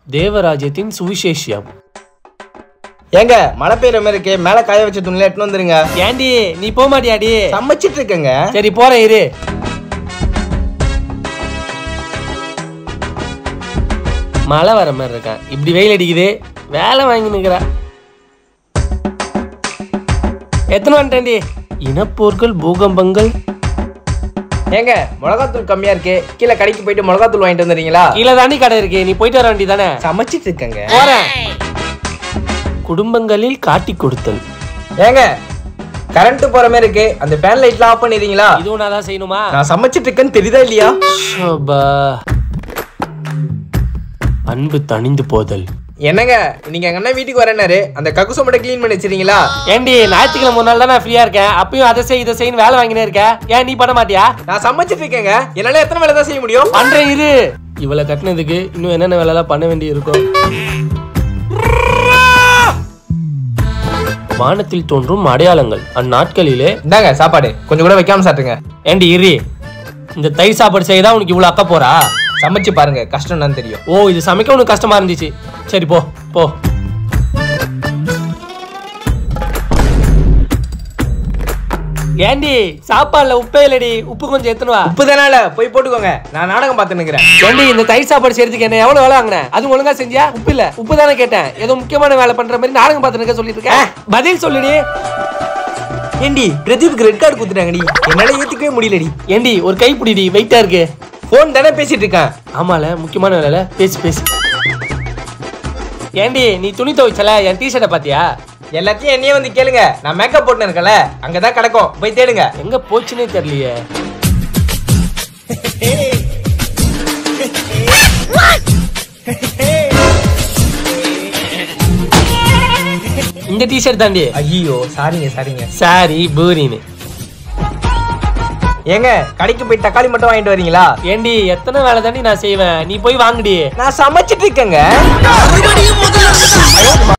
தேவராஜ்யத்தின் சுவிசேஷம். ஏங்க மழை பெய்யற மாதிரி இருக்கு, மேல காய வச்ச துணில எடுத்து வந்துருங்க. ஏண்டி நீ போக மாட்டியாடி? சமைச்சிட்டு இருக்கேங்க. சரி போறேன் இரு. மழை வர மாதிரி இருக்கேன், இப்படி வெயில் அடிக்குது, வேலை வாங்கி நிற்கிறா. எத்தனை வந்துட்டேன்டி? இனப்போர்கள் பூகம்பங்கள். ஏங்க மிளகாத்தூள் கம்மியா இருக்கு, கீழே கடைக்கு போயிட்டு மிளகாத்தூள் வாங்கிட்டு வந்துடுறீங்களா? கீழே தாண்டி கடை இருக்கு, நீ போயிட்டு வர வேண்டியதானே? சமைச்சிட்டு இருக்கேங்க. போறேன். குடும்பங்களில் காட்டி கொடுத்தல். ஏங்க கரண்ட் போற மாதிரி இருக்கு, அந்த ஃபேன் லைட்லாம் ஆஃப் பண்ணிடுறீங்களா? இதுவும் நான் தான் செய்யணுமா? நான் சமைச்சிட்டு இருக்கேன்னு தெரியுதா இல்லையா? அன்பு தணிந்து போதல். என்னங்க நீங்க எங்க அண்ணன் வீட்டுக்கு வரேன்னாரு, அந்த கக்குசை மட்டும் கிளீன் பண்ணி வச்சிருக்கீங்களா? ஏண்டி ஞாயிற்றுக்கிழமை ஒரு நாள் தான் நான் ஃப்ரீயா இருக்கேன், அப்பயும் அதை செய் இதை செய்யு வேலை வாங்கினே இருக்கேன். ஏன் நீ பண்ண மாட்டியா? நான் சமைச்சிட்டு இருக்கேங்க, என்னால எத்தனை வேலை தான் செய்ய முடியும்? பண்றேன் இரு. இவளை கட்டினதுக்கு இன்னும் என்னென்ன வேலை எல்லாம் பண்ண வேண்டி இருக்கும். வானத்தில் தோன்றும் அடையாளங்கள். அந்நாட்களிலே இந்தாங்க சாப்பாடு, கொஞ்சம் கூட வைக்காம சாப்பிட்டுங்க. ஏண்டி இரு, இந்த தயிர் சாப்பாடு செய்யதான் உனக்கு இவ்வளவு அக்கா போறா? சமைச்சு பாருங்க, கஷ்டம் தான் தெரியும். ஓ, இது சமைக்க உனக்கு கஷ்டமா இருந்துச்சு. சரி போ போ. ஏண்டி சாப்பாடுல உப்பே இல்லடி, உப்பு கொஞ்சம் எத்தனுவா. உப்பு தானால போய் போட்டுக்கோங்க, நான் நாடகம் பார்த்து நிக்கிறேன். ஏண்டி இந்த தயிர் சாப்பாடு செய்யறதுக்கு என்ன எவ்வளவு வேலை வாங்கினேன்? அது ஒழுங்கா செஞ்சியா? உப்பு இல்ல, உப்பு தானே கேட்டேன். ஏதோ முக்கியமான வேலை பண்ற மாதிரி நாடகம் பார்த்து நிக்க சொல்லிட்டு இருக்கேன். பதில் சொல்லுடி. ஏண்டி பிரதீப்க்கு ரெட் கார்டு குடுத்துட்டாங்கடி, என்னால ஏத்துக்கவே முடியலடி. ஏண்டி ஒரு கை பிடிடி, வெயிட்டா இருக்கு. போன் தானே பேசிட்டு இருக்கேன். ஆமால, முக்கியமான வேலை, பேசி பேசி. ஏண்டி நீ துணி துவைச்சல, என் டிஷர்ட்டை பாத்தியா? எல்லாத்தையும் என்னையே வந்து கேளுங்க, நான் மேக்கப் போட்டு இருக்கல, அங்கதான் கிடக்கும், போய் தேடுங்க. எங்க போச்சுன்னே தெரியலையே. இந்த டிஷர்ட் தாண்டி. ஐயோ சாரிங்க. சாரி பூரின்னு. ஏங்க கடைக்கு போய் தக்காளி மட்டும் வாங்கிட்டு வரீங்களா? ஏண்டி எத்தனை வேலை தாண்டி நான் செய்வேன், நீ போய் வாங்குடி. நான் சமைச்சிட்டு இருக்கேங்க.